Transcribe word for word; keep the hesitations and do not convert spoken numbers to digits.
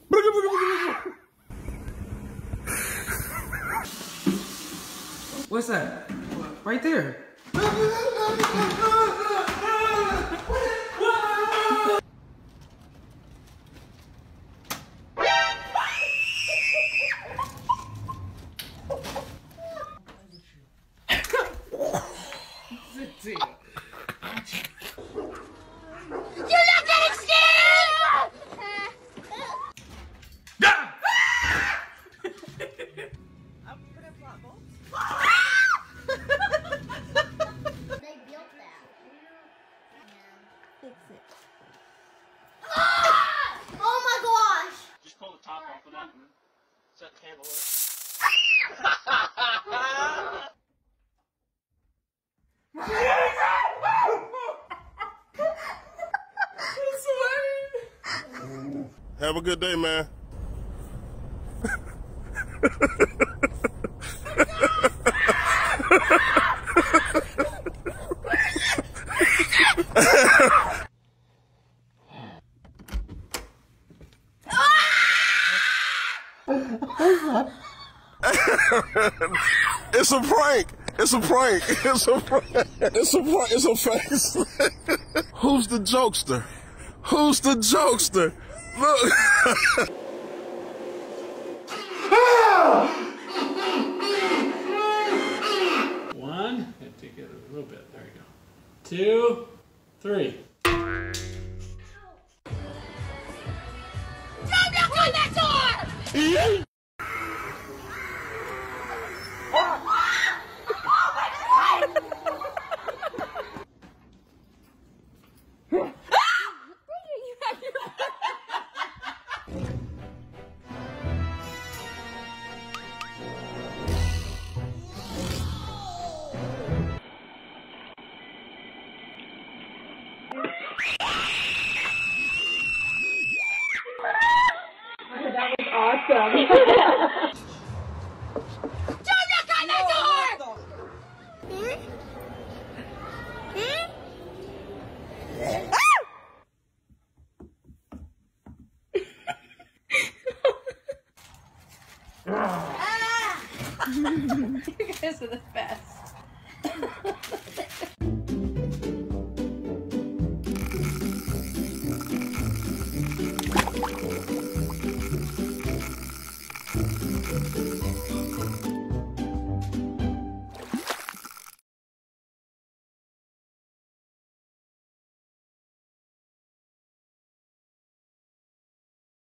What's that? Right there. You're not getting scared! They built that. Fix it. Oh my gosh! Just pull the top off of that and set the handle Have a good day, man. It's a prank. It's a prank. It's a prank. It's a prank. It's a face. Who's the jokester? Who's the jokester? Look. One, and take it a little bit. There you go. Two, three. Don't knock on that door! That was awesome. Don't knock on that door! Hmm? Hmm? You guys are the best.